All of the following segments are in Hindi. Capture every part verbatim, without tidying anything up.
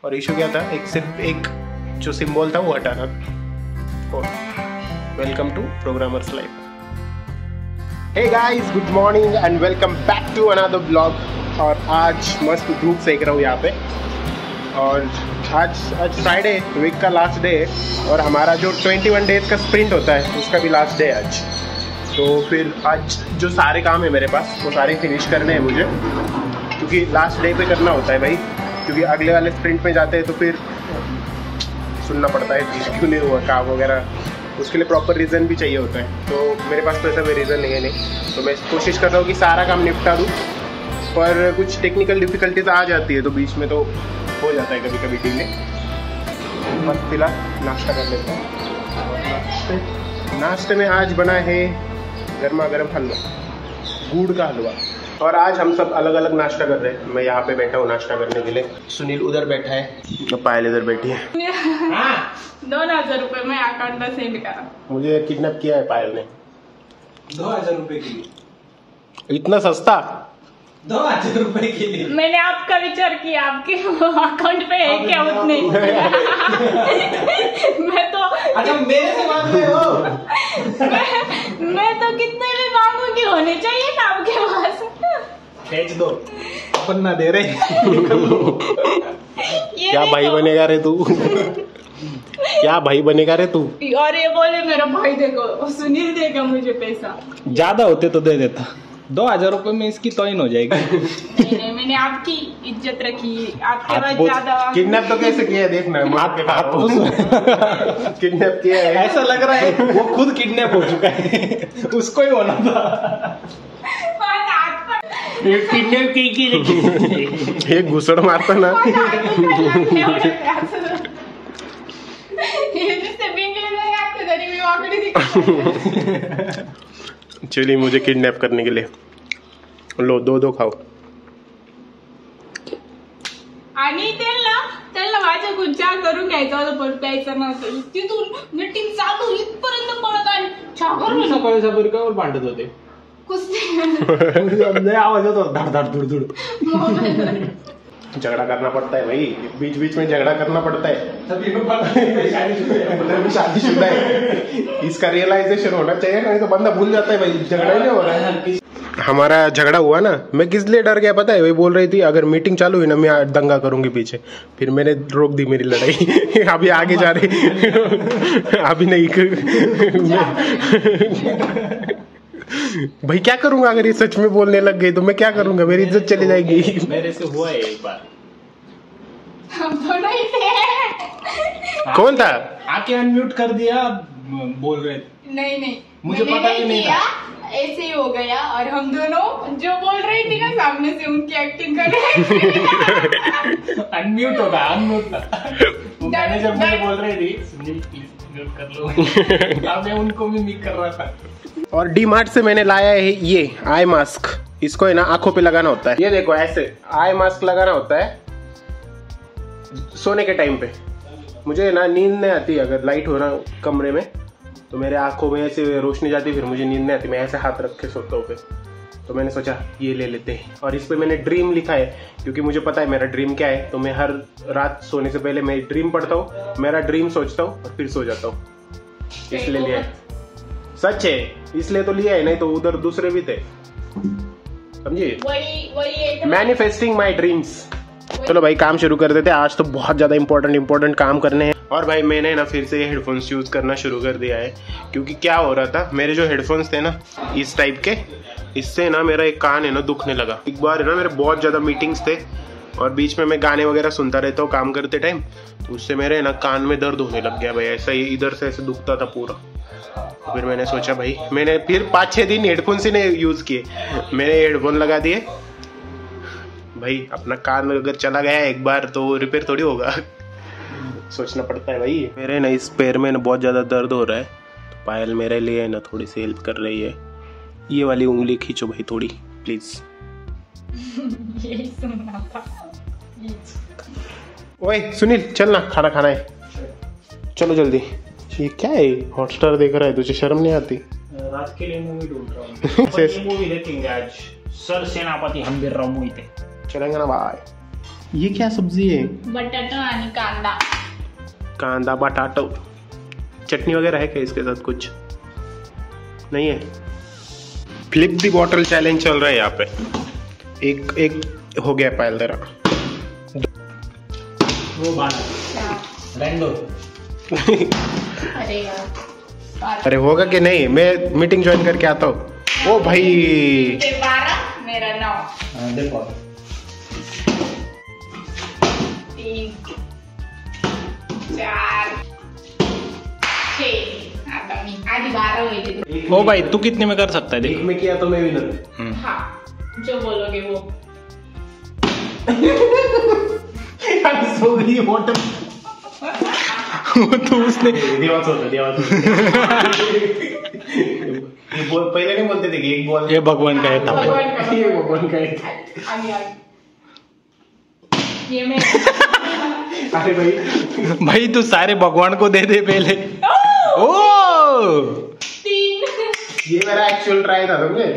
और इशू क्या था, एक सिर्फ एक जो सिंबल था वो हटाना था। Welcome to programmers life. Hey guys, good morning and welcome back to another blog. और आज मस्त धूप सेक रहा हूँ यहाँ पे। और आज आज फ्राइडे, वीक का लास्ट डे है और हमारा जो इक्कीस डेज का स्प्रिंट होता है उसका भी लास्ट डे है आज। तो फिर आज जो सारे काम है मेरे पास वो सारे फिनिश करने हैं मुझे, क्योंकि लास्ट डे पे करना होता है भाई, क्योंकि अगले वाले स्प्रिंट में जाते हैं तो फिर सुनना पड़ता है क्यों नहीं हुआ काम वगैरह, उसके लिए प्रॉपर रीज़न भी चाहिए होता है। तो मेरे पास तो ऐसा कोई रीज़न नहीं है नहीं, तो मैं कोशिश कर रहा हूँ कि सारा काम निपटा दूँ, पर कुछ टेक्निकल डिफ़िकल्टीज आ जाती है तो बीच में तो हो जाता है कभी कभी डिले। बस फिलहाल नाश्ता कर लेता हूँ। नाश्ते में आज बना है गर्मा गर्म हलवा, गुड़ का हलवा। और आज हम सब अलग अलग नाश्ता कर रहे हैं। मैं यहाँ पे बैठा हूँ नाश्ता करने के लिए, सुनील उधर बैठा है, पायल इधर बैठी है। दो हजार रुपए में अकाउंट में सेंड करा। मुझे किडनैप किया है पायल ने। दो हजार रुपए के लिए? इतना सस्ता? दो हजार रुपए के लिए मैंने आपका विचार किया, आपके अकाउंट पे है क्या उतने? मैं तो अच्छा मेरे से मांग रहे हो? मैं, मैं तो कितने भी मांगूंगी, होने चाहिए ना आपके पास। भेज दो, अपन ना दे रहे। क्या भाई बनेगा रे तू? क्या भाई बनेगा रे तू? और ये बोले मेरा भाई देखो सुनील देगा मुझे पैसा। ज्यादा होते तो दे देता। दो हजार रुपए में इसकी तोइन हो जाएगी। नहीं नहीं, मैंने आपकी इज्जत रखी, आपके पास ज्यादा। किडनैप तो कैसे किया है देखना, किडनैप किया है। ऐसा लग रहा है वो खुद किडनैप हो चुका है, उसको ही होना था। किडनैप की एक घुसड़ मारता ना। चलिए मुझे किडनैप करने के लिए लो, दो दो खाओ। आणि त्याला त्याला माझ्याकडून चहा करून घ्यायचा होता पण प्यायचा नव्हता, तिथून मीटिंग चालू इथपर्यंत पळत आणि चहा करून सकाळी सकाळी कावर भांडत होते? कुस्ती आवाज येतो धाड धाड धुड धुड। झगड़ा करना पड़ता है भाई, बीच बीच में झगड़ा करना पड़ता है। शादीशुदा है, इसका रियलाइजेशन होना चाहिए, नहीं तो बंदा भूल जाता है भाई झगड़ा ही नहीं हो रहा है। हमारा झगड़ा हुआ ना, मैं किस लिए डर गया पता है? वही बोल रही थी अगर मीटिंग चालू हुई ना मैं दंगा करूंगी पीछे, फिर मैंने रोक दी मेरी लड़ाई। अभी आगे जा रही अभी नहीं। भाई क्या करूंगा अगर ये सच में बोलने लग गई तो मैं क्या करूंगा, मेरी इज्जत चली जाएगी। मेरे से हुआ है एक बार। कौन था? आके अनम्यूट कर दिया, बोल रहे थे। नहीं नहीं, मुझे पता ही नहीं था। ऐसे ही हो गया और हम दोनों जो बोल रही थी ना सामने से उनकी एक्टिंग कर रहे। अनम्यूट होगा, अनम्यूट था। मैनेजर मुझे बोल रही थी सुनील प्लीज म्यूट कर लो। अब मैं उनको भी मिक कर रहा था। और डी मार्ट से मैंने लाया है ये आई मास्क। इसको है ना आंखों पे लगाना होता है, ये देखो ऐसे आई मास्क लगाना होता है सोने के टाइम पे। मुझे ना नींद नहीं आती अगर लाइट हो रहा कमरे में, तो मेरे आंखों में ऐसे रोशनी जाती, फिर मुझे नींद नहीं आती, मैं ऐसे हाथ रख के सोता हूँ पे। तो मैंने सोचा ये ले लेते हैं, और इस पे मैंने ड्रीम लिखा है क्योंकि मुझे पता है मेरा ड्रीम क्या है। तो मैं हर रात सोने से पहले मैं ड्रीम पढ़ता हूँ, मेरा ड्रीम सोचता हूँ और फिर सो जाता हूँ, इसलिए लिया है। सच है इसलिए तो लिया है, नहीं तो उधर दूसरे भी थे, समझिए। वही वही मैनिफेस्टिंग माई ड्रीम्स। चलो भाई काम शुरू कर देते हैं, आज तो बहुत ज्यादा इंपॉर्टेंट इंपॉर्टेंट काम करने हैं। और भाई मैंने ना फिर से हेडफोन्स यूज करना शुरू कर दिया है, क्योंकि क्या हो रहा था, मेरे जो हेडफोन्स थे ना इस टाइप के, इससे ना मेरा एक कान है ना दुखने लगा। एक बार है ना मेरे बहुत ज्यादा मीटिंग्स थे और बीच में मैं गाने वगैरह सुनता रहता हूँ काम करते टाइम, तो उससे मेरे ना कान में दर्द होने लग गया भाई, ऐसा ही इधर से ऐसे दुखता था पूरा। फिर मैंने सोचा भाई, मैंने फिर पाँच छः दिन हेडफोन्स ही नहीं यूज किए, मैंने हेडफोन लगा दिए भाई। अपना कान अगर चला गया एक बार तो रिपेयर थोड़ी होगा, सोचना पड़ता है भाई। मेरे ना इस पैर में ना बहुत ज़्यादा दर्द हो रहा है, तो पायल मेरे लिए ना थोड़ी सी हेल्प कर रही है। ये वाली उंगली खींचो भाई थोड़ी प्लीज। यही सुनना था। ओए सुनील चल ना, खाना खाना है, चलो जल्दी। ये क्या है, हॉटस्टार देख रहा है, तुझे शर्म नहीं आती? रात के लिए मूवी ढूंढ रहा हूँ। मूवी देखेंगे आज, सर सेनापति हम्बीरराव मोहिते। चलेंगे ना भाई? ये क्या सब्जी है? बटाटा आणि कांदा. कांदा बटाटो. चटनी वगैरह है क्या इसके साथ? कुछ नहीं है. फ्लिप दी बॉटल चैलेंज चल रहा है यहाँ पे. एक एक हो गया पायल तेरा. वो बाल रैंडो. अरे यार. अरे होगा कि नहीं? मैं मीटिंग ज्वाइन करके आता हूँ. ओ भाई ते बारह, मेरा नौ. देखो तीन, चार, छह. आता मी आधी बारह हुए थे. ओ भाई तू कितने में कर सकता है? एक देख में किया तो मैं विनर. हाँ, जो बोलोगे वो. सो गई बॉटल. वो तो उसने देवाचा होता. देवाचा. ये बोल पहले नहीं बोलते थे कि एक बॉल ये भगवान का है था. भगवान का. ये भगवान का है. आगे आगे. ये मैं. अरे भाई भाई तू सारे भगवान को दे दे पहले. ओ तीन. ये मेरा एक्चुअल ट्राई था. तुमने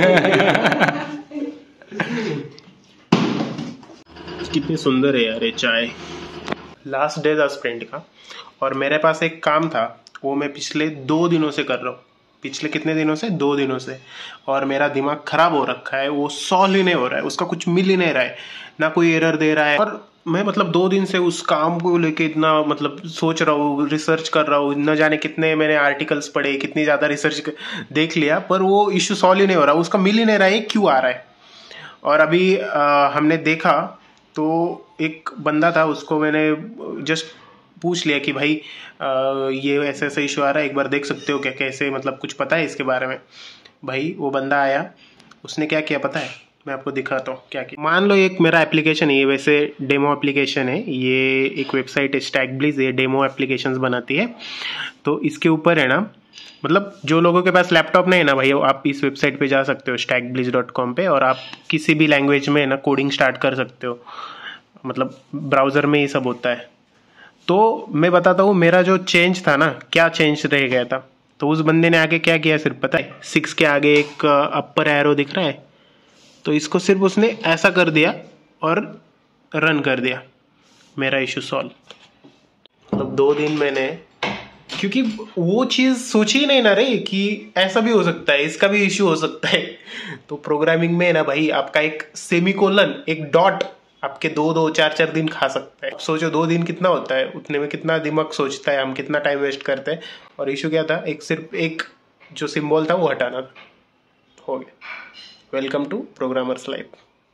कितनी सुंदर है यार ये चाय. लास्ट डे था स्प्रिंट का और मेरे पास एक काम था. वो मैं पिछले दो दिनों से कर रहा हूँ. पिछले कितने दिनों से? दो दिनों से. और मेरा दिमाग खराब हो रखा है. वो सॉल्व ही नहीं हो रहा है. उसका कुछ मिल ही नहीं रहा है. ना कोई एरर दे रहा है. और मैं मतलब दो दिन से उस काम को लेके इतना मतलब सोच रहा हूँ, रिसर्च कर रहा हूँ. न जाने कितने मैंने आर्टिकल्स पढ़े, कितनी ज़्यादा रिसर्च देख लिया, पर वो इशू सॉल्व ही नहीं हो रहा. उसका मिल ही नहीं रहा है क्यों आ रहा है. और अभी आ, हमने देखा तो एक बंदा था, उसको मैंने जस्ट पूछ लिया कि भाई आ, ये ऐसे ऐसे इशू आ रहा है, एक बार देख सकते हो क्या, कैसे, मतलब कुछ पता है इसके बारे में. भाई वो बंदा आया. उसने क्या किया पता है? मैं आपको दिखाता हूँ क्या किया. मान लो एक मेरा एप्लीकेशन है. ये वैसे डेमो एप्लीकेशन है. ये एक वेबसाइट है स्टैकब्लिज. ये डेमो एप्लीकेशंस बनाती है. तो इसके ऊपर है ना, मतलब जो लोगों के पास लैपटॉप नहीं है ना भाई, आप इस वेबसाइट पे जा सकते हो स्टैकब्लिज डॉट कॉम पे, और आप किसी भी लैंग्वेज में ना कोडिंग स्टार्ट कर सकते हो. मतलब ब्राउजर में ये सब होता है. तो मैं बताता हूँ मेरा जो चेंज था ना, क्या चेंज रह गया था. तो उस बंदे ने आगे क्या किया सिर्फ पता है? सिक्स के आगे एक अपर एरो दिख रहा है, तो इसको सिर्फ उसने ऐसा कर दिया और रन कर दिया. मेरा इशू सॉल्व. मतलब दो दिन मैंने, क्योंकि वो चीज़ सोची ही नहीं ना रे कि ऐसा भी हो सकता है, इसका भी इशू हो सकता है. तो प्रोग्रामिंग में ना भाई आपका एक सेमीकोलन, एक डॉट आपके दो दो चार चार दिन खा सकता है. सोचो दो दिन कितना होता है, उतने में कितना दिमाग सोचता है, हम कितना टाइम वेस्ट करते हैं. और इशू क्या था? एक सिर्फ एक जो सिंबल था वो हटाना था. हो गया. Welcome to programmers life.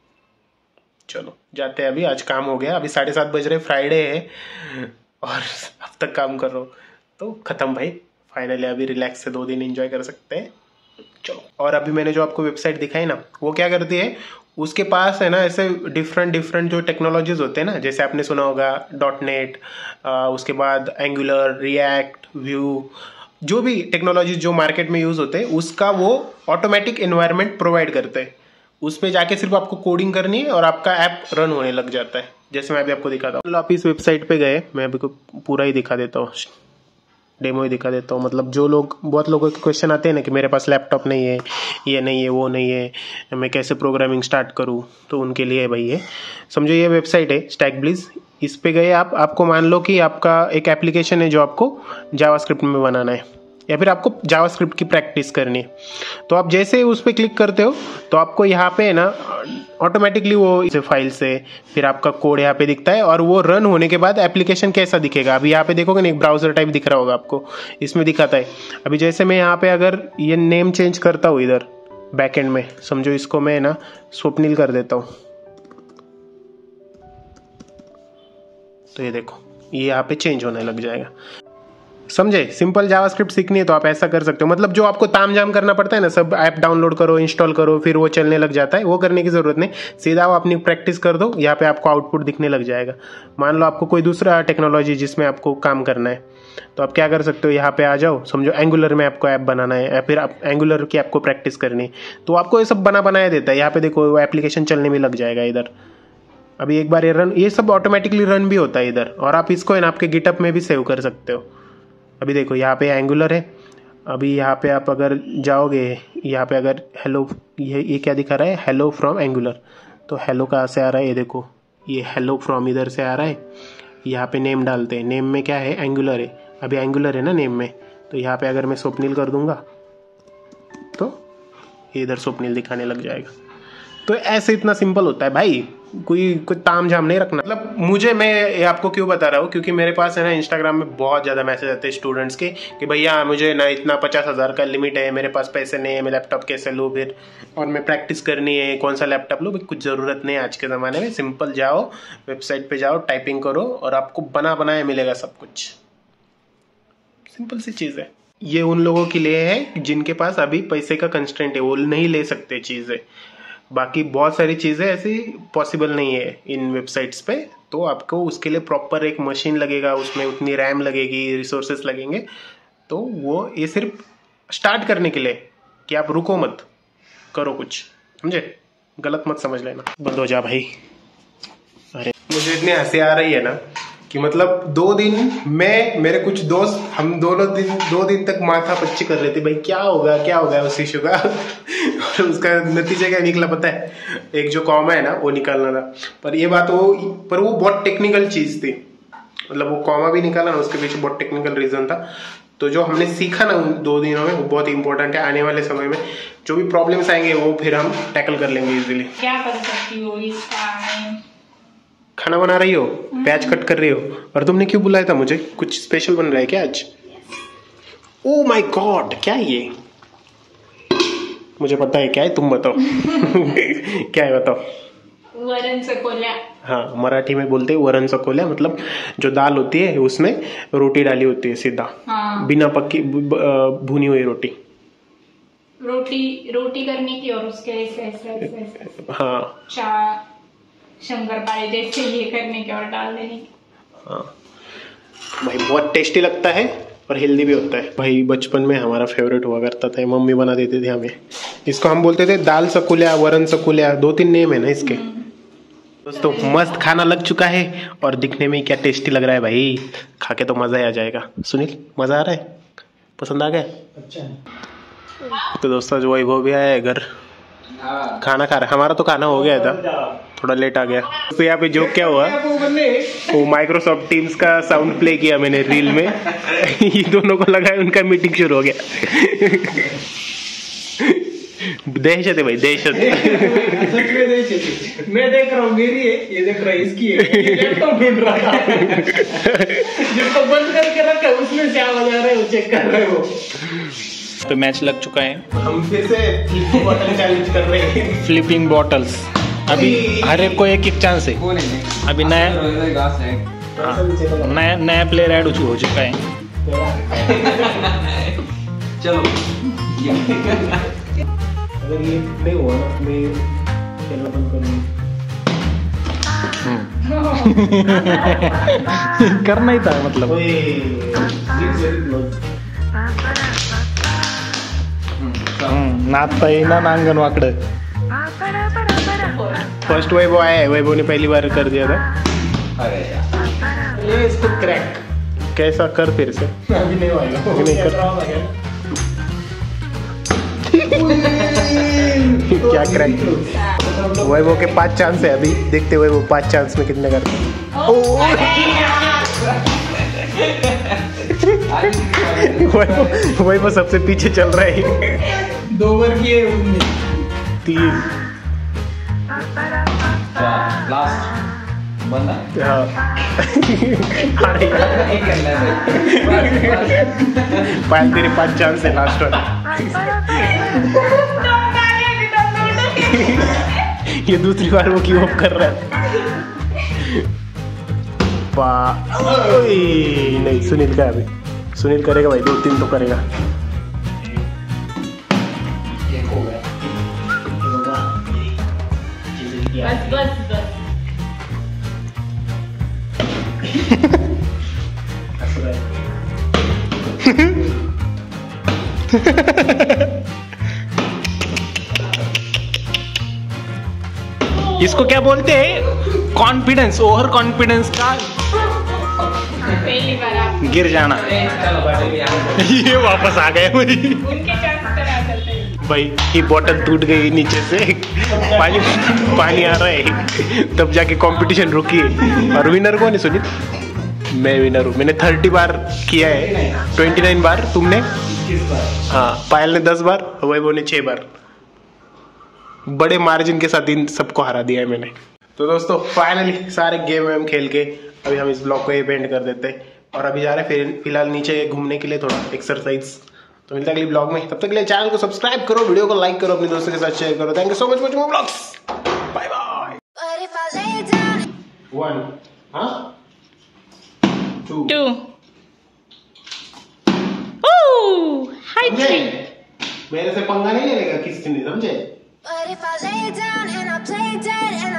चलो जाते हैं. अभी आज काम हो गया. अभी साढ़े सात बज रहे, फ्राइडे है और अब तक काम कर रहा हूँ. तो खत्म भाई. फाइनली अभी रिलैक्स से दो दिन एंजॉय कर सकते हैं. चलो. और अभी मैंने जो आपको वेबसाइट दिखाई ना, वो क्या करती है, उसके पास है ना ऐसे डिफरेंट डिफरेंट जो टेक्नोलॉजीज होते हैं ना, जैसे आपने सुना होगा डॉट नेट, उसके बाद एंगुलर, रिएक्ट, व्यू, जो भी टेक्नोलॉजीज जो मार्केट में यूज होते हैं, उसका वो ऑटोमेटिक एनवायरनमेंट प्रोवाइड करते हैं. उस पर जाके सिर्फ आपको कोडिंग करनी है और आपका ऐप रन होने लग जाता है. जैसे मैं अभी आपको दिखाता हूँ. आप इस वेबसाइट पे गए, मैं अभी को पूरा ही दिखा देता हूँ, डेमो ही दिखा देता हूँ. मतलब जो लोग, बहुत लोगों के क्वेश्चन आते हैं ना कि मेरे पास लैपटॉप नहीं है, ये नहीं है, वो नहीं है, मैं कैसे प्रोग्रामिंग स्टार्ट करूँ, तो उनके लिए भाई ये समझो ये वेबसाइट है स्टैकब्लिज. इस पे गए आप, आपको मान लो कि आपका एक एप्लीकेशन है जो आपको जावास्क्रिप्ट में बनाना है, या फिर आपको जावास्क्रिप्ट की प्रैक्टिस करनी है. तो आप जैसे उस पर क्लिक करते हो तो आपको यहाँ पे ना ऑटोमेटिकली वो इस फाइल से फिर आपका कोड यहाँ पे दिखता है, और वो रन होने के बाद एप्लीकेशन कैसा दिखेगा. अभी यहाँ पे देखोगे ना, एक ब्राउजर टाइप दिख रहा होगा आपको, इसमें दिखाता है. अभी जैसे मैं यहाँ पे अगर ये नेम चेंज करता हूँ इधर बैकएंड में, समझो इसको मैं ना स्वप्निल कर देता हूँ, तो ये देखो ये यहाँ पे चेंज होने लग जाएगा. समझे? सिंपल जावास्क्रिप्ट सीखनी है तो आप ऐसा कर सकते हो. मतलब जो आपको तामझाम करना पड़ता है ना, सब ऐप डाउनलोड करो, इंस्टॉल करो, फिर वो चलने लग जाता है, वो करने की जरूरत नहीं. सीधा वो अपनी प्रैक्टिस कर दो, यहाँ पे आपको आउटपुट दिखने लग जाएगा. मान लो आपको कोई दूसरा टेक्नोलॉजी जिसमें आपको काम करना है, तो आप क्या कर सकते हो, यहाँ पे आ जाओ. समझो एंगुलर में आपको ऐप बनाना है, या फिर आप एंगुलर की आपको प्रैक्टिस करनी है, तो आपको ये सब बना बनाया देता है. यहाँ पे देखो वो एप्लीकेशन चलने में लग जाएगा इधर. अभी एक बार ये रन, ये सब ऑटोमेटिकली रन भी होता है इधर, और आप इसको है ना आपके गिटअप में भी सेव कर सकते हो. अभी देखो यहाँ पे एंगुलर है. अभी यहाँ पे आप अगर जाओगे, यहाँ पे अगर हेलो, ये ये क्या दिखा रहा है, हेलो फ्रॉम एंगुलर, तो हेलो कहाँ से आ रहा है, ये देखो ये हेलो फ्रॉम इधर से आ रहा है, यहाँ पे नेम डालते हैं। नेम में क्या है, एंगुलर है, अभी एंगुलर है ना नेम में, तो यहाँ पे अगर मैं स्वप्निल कर दूंगा तो इधर स्वप्निल दिखाने लग जाएगा। तो ऐसे इतना सिंपल होता है भाई, कोई कोई ताम झाम नहीं रखना। मतलब मुझे, मैं ये आपको क्यों बता रहा हूँ, क्योंकि मेरे पास है ना इंस्टाग्राम में बहुत ज़्यादा मैसेज आते हैं स्टूडेंट्स के कि भैया मुझे ना इतना पचास हज़ार का लिमिट है, मेरे पास पैसे नहीं है, मैं लैपटॉप कैसे लूँ फिर, और मैं प्रैक्टिस करनी है, कौन सा लैपटॉप लूँ। कुछ ज़रूरत नहीं है आज के ज़माने में। सिंपल जाओ वेबसाइट पर जाओ, टाइपिंग करो और आपको बना बनाया मिलेगा सब कुछ। सिंपल सी चीज़ है। ये उन लोगों के लिए है जिनके पास अभी पैसे का कंस्ट्रेंट है, वो नहीं ले सकते चीज़ें। बाकी बहुत सारी चीज़ें ऐसी पॉसिबल नहीं है इन वेबसाइट्स पे, तो आपको उसके लिए प्रॉपर एक मशीन लगेगा, उसमें उतनी रैम लगेगी, रिसोर्सेस लगेंगे। तो वो ये सिर्फ स्टार्ट करने के लिए कि आप रुको मत, करो कुछ, समझे? गलत मत समझ लेना। बंद हो जा भाई। अरे मुझे इतनी हंसी आ रही है ना कि मतलब दो दिन मैं, मेरे कुछ दोस्त, हम दोनों दिन दो दिन तक माथा पच्ची कर रहे थे भाई क्या होगा क्या होगा उस इशू का। और उसका नतीजा क्या निकला पता है? एक जो कॉमा है ना वो निकालना था, पर ये बात वो पर वो बहुत टेक्निकल चीज थी। मतलब वो कॉमा भी निकाला ना, उसके पीछे बहुत टेक्निकल रीजन था। तो जो हमने सीखा ना उन दो दिनों में वो बहुत इंपॉर्टेंट है। आने वाले समय में जो भी प्रॉब्लम्स आएंगे वो फिर हम टैकल कर लेंगे इजीली। क्या कर सकती हो इस टाइम? खाना बना रही हो, प्याज कट कर रही हो। और तुमने क्यों बुलाया था मुझे? कुछ स्पेशल बन रहा है क्या आज? ओह माय गॉड, क्या है ये? मुझे पता है क्या है, तुम बताओ। क्या है बताओ? वरण सकोल्या। हाँ, मराठी में बोलते हैं वरण सकोल्या। मतलब जो दाल होती है उसमें रोटी डाली होती है सीधा। हाँ। बिना पक्की भुनी हुई रोटी रोटी रोटी करने की और उसके ऐसे ऐसे ऐसे, ऐसे। हाँ चा शंकरपाळे जैसे ये करने के और डाल देने की। हाँ भाई, बहुत टेस्टी लगता है और हेल्दी भी होता है भाई। बचपन में हमारा फेवरेट हुआ करता था, मम्मी बना देती थी हमें। इसको हम बोलते थे दाल सकुलिया, वरण सकुलिया, दो तीन नेम है ना इसके। दोस्तों मस्त खाना लग चुका है और दिखने में क्या टेस्टी लग रहा है भाई, खा के तो मजा ही आ जाएगा। सुनील मजा आ रहा है? पसंद आ गया? अच्छा है। तो दोस्तों जो वैभव भी आया है घर, खाना खा रहा है। हमारा तो खाना हो गया था, थोड़ा लेट आ गया। तो यहाँ पे जोक क्या हुआ, वो माइक्रोसॉफ्ट टीम्स का साउंड प्ले किया मैंने रील में। ये दोनों को लगा उनका मीटिंग शुरू हो गया। दहशत है भाई, दहशत। सच में दहशत। मैं देख रहा हूँ मेरी है, ये देख रहा है इसकी है। ये लैपटॉप ढूंढ रहा था, जिसको बंद करके रखा है उसमें से आवाज आ रहा है, वो चेक कर रहे हो। तो मैच लग चुका है। हम फिर से फ्लिपिंग बॉटल चैलेंज कर रहे हैं। फ्लिपिंग बॉटल्स, अभी हर एक को एक एक चांस है। अभी नया नया नया प्लेयर ऐड हो चुका है। चलो अगर ये नहीं हुआ ना मैं खेलना बंद करूंगा। करना ही था मतलब। नाचता येईना ना अंगण वाकड। फर्स्ट वैभव आया है, वैभव ने पहली बार कर दिया था। अरे यार ये इसको क्रैक कैसा कर फिर से। अभी नहीं आएगा, अभी नहीं कर। क्या क्रैक? वैभव के पांच चांस है अभी, देखते हुए वो पांच चांस में कितने करते हैं। वैभव वैभव सबसे पीछे चल रहा है। दो बार किए उनने। तीन लास्ट बंदा। हाँ पायल तेरे पांच चांस है लास्ट वाला। ये दूसरी बार वो क्यों ऑफ कर रहा है? नहीं, सुनील का अभी सुनील करेगा भाई, दो तीन तो करेगा। बस बस बस। इसको क्या बोलते हैं? कॉन्फिडेंस, ओवर कॉन्फिडेंस का पहली बार आप गिर जाना। ये वापस आ गए भाई। उनके चांस करा करते हैं। भाई ये बोतल टूट गई नीचे से, पानी पानी आ रहा है, तब जाके कंपटीशन रुकी है। और विनर कौन है सुनील? मैं विनर हूँ। मैंने थर्टी बार किया है, ट्वेंटी नाइन बार। तुमने? हाँ, पायल ने दस बार, वैभव ने छह बार। बड़े मार्जिन के साथ इन सबको हरा दिया है मैंने। तो दोस्तों फाइनली सारे गेम वेम खेल के अभी हम इस ब्लॉग को ये एंड कर देते हैं और अभी जा रहे हैं फिलहाल नीचे घूमने के लिए, थोड़ा एक्सरसाइज। तो मिलता है अगले ब्लॉग में, तब तक के लिए चैनल को सब्सक्राइब करो, वीडियो को लाइक करो, अपने दोस्तों के साथ शेयर करो। Thank you so much for more blogs. Bye bye. One, हाँ, two, two, oh hi three. मेरे से पंगा नहीं लेगा किसी ने, समझे? But if I lay down and I play dead and